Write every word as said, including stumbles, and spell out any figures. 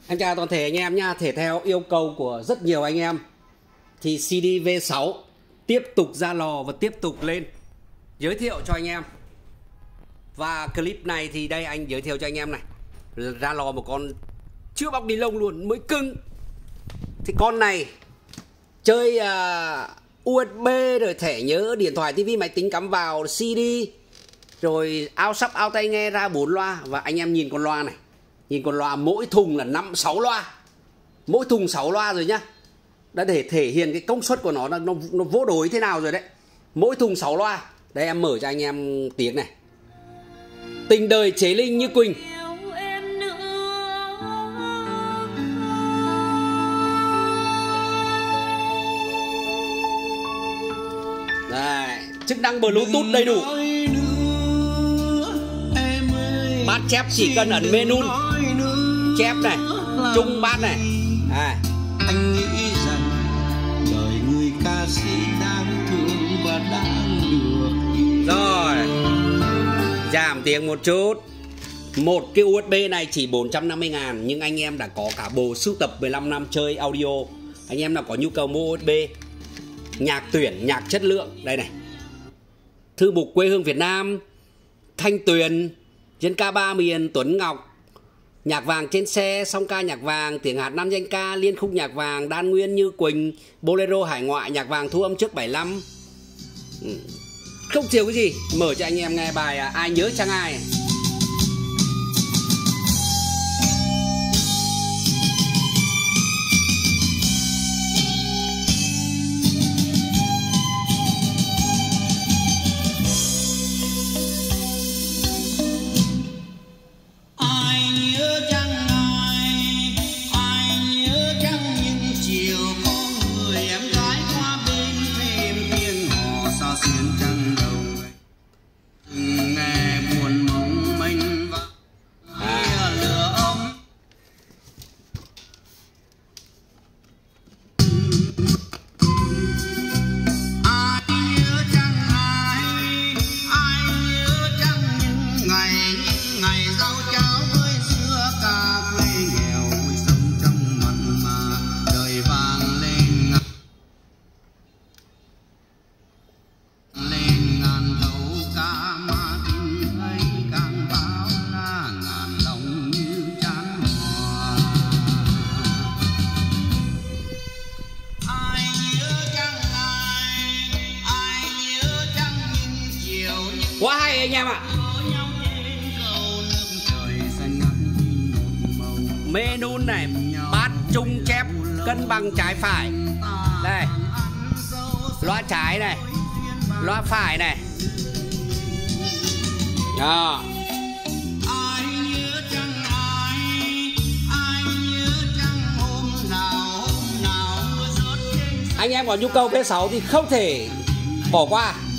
Em chào toàn thể anh em nha. Thể theo yêu cầu của rất nhiều anh em thì xê đê V sáu tiếp tục ra lò và tiếp tục lên giới thiệu cho anh em. Và clip này thì đây anh giới thiệu cho anh em này, ra lò một con chưa bọc ni lông luôn, mới cưng. Thì con này chơi uh, u ét bê rồi thẻ nhớ điện thoại, tivi, máy tính cắm vào, xê đê rồi ao sắp ao tai nghe ra bốn loa. Và anh em nhìn con loa này, nhìn con loa mỗi thùng là năm sáu loa, mỗi thùng sáu loa rồi nhá. Đã để thể hiện cái công suất của nó nó, nó, nó vô đối thế nào rồi đấy. Mỗi thùng sáu loa. Đây em mở cho anh em tiếng này. Tình đời chế linh như Quỳnh. Đây, chức năng Bluetooth đầy đủ. Bát chép chỉ cần ấn menu chép này, trung bát này. À. Anh nghĩ rằng đời người ca sĩ đang thương và đang được. Rồi, giảm tiếng một chút. Một cái u ét bê này chỉ bốn trăm năm mươi ngàn, nhưng anh em đã có cả bộ sưu tập mười lăm năm chơi audio. Anh em nào có nhu cầu mua u ét bê, nhạc tuyển, nhạc chất lượng, đây này. Thư mục quê hương Việt Nam, Thanh Tuyền, Dân ca ba miền, Tuấn Ngọc, nhạc vàng trên xe, song ca nhạc vàng, tiếng hát năm danh ca, liên khúc nhạc vàng, đan nguyên như Quỳnh, bolero hải ngoại, nhạc vàng thu âm trước bảy mươi lăm. Không thiếu cái gì. Mở cho anh em nghe bài Ai Nhớ Chẳng Ai. Quá hay anh em ạ. Menu này, bát trung chép cân bằng trái phải. Đây, loa trái này, loa phải này. Đó. Anh em có nhu cầu V sáu thì không thể bỏ qua.